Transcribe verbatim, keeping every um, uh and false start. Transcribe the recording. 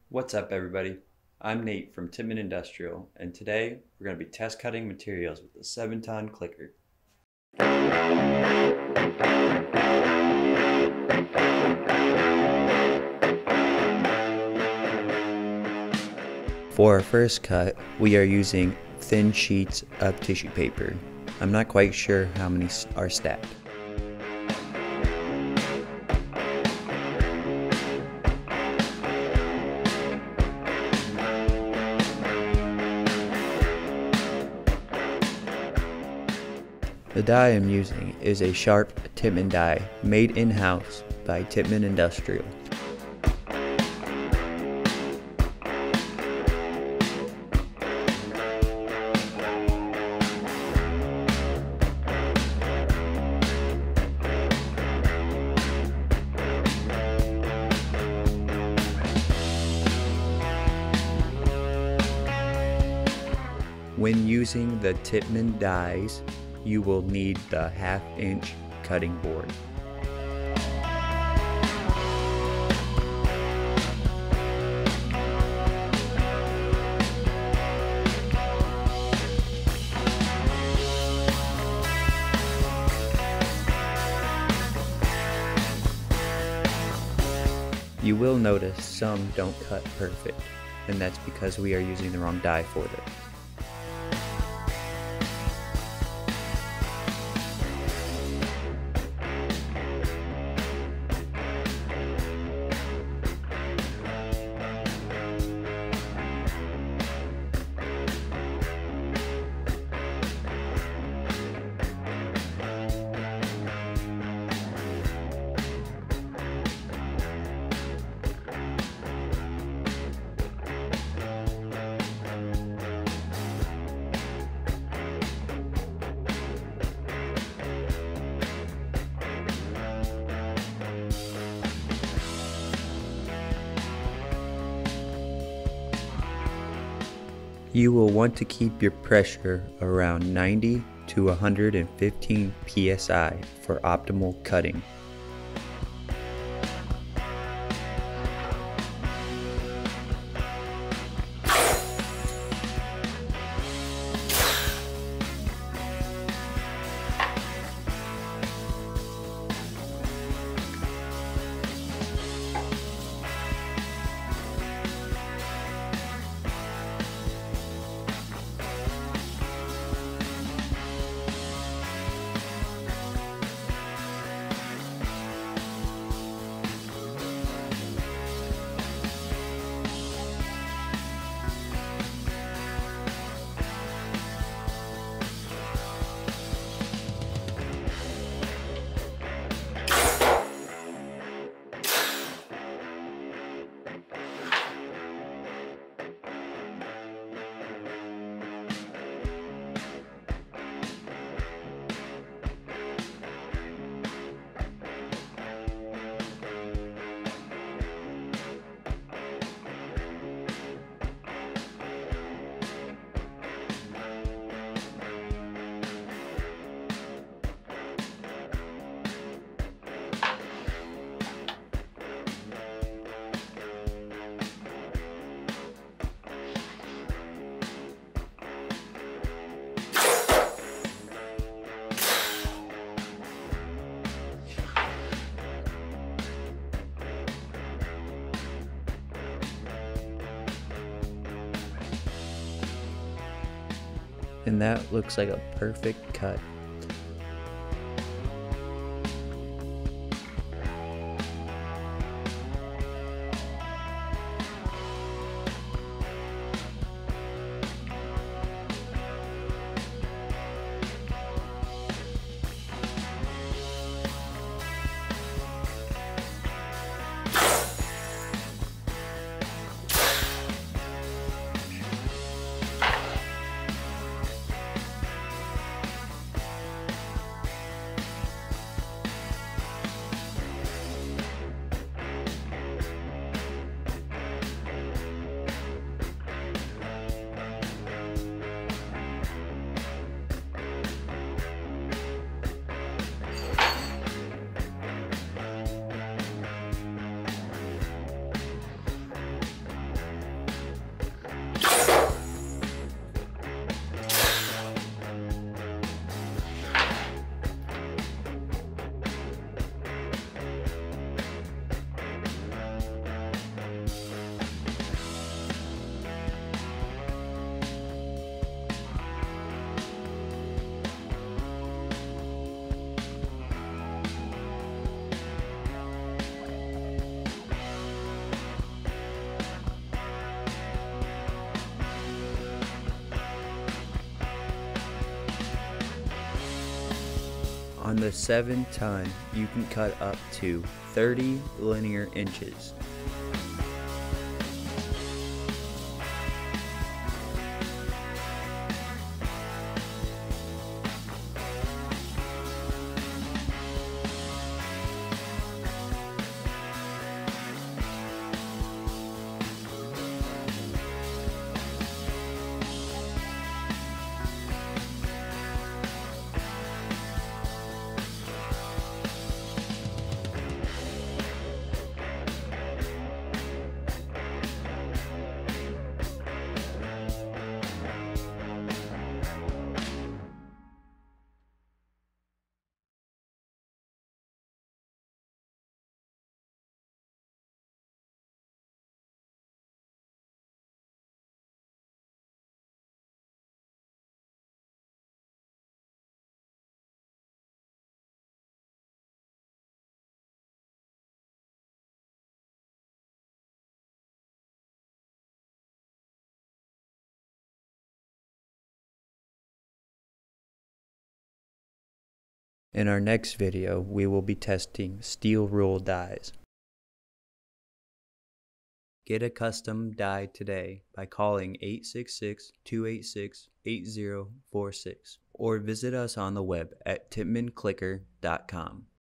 What's up, everybody? I'm Nate from Tippmann Industrial, and today we're going to be test cutting materials with the seven ton clicker. For our first cut, we are using thin sheets of tissue paper. I'm not quite sure how many are stacked. The die I'm using is a sharp Tippmann die made in-house by Tippmann Industrial. When using the Tippmann dies, you will need the half inch cutting board. You will notice some don't cut perfect, and that's because we are using the wrong die for this. You will want to keep your pressure around ninety to one hundred fifteen P S I for optimal cutting. And that looks like a perfect cut. the seventh time, you can cut up to thirty linear inches. In our next video, we will be testing steel rule dies. Get a custom die today by calling eight six six, two eight six, eight zero four six or visit us on the web at tippmann clicker dot com.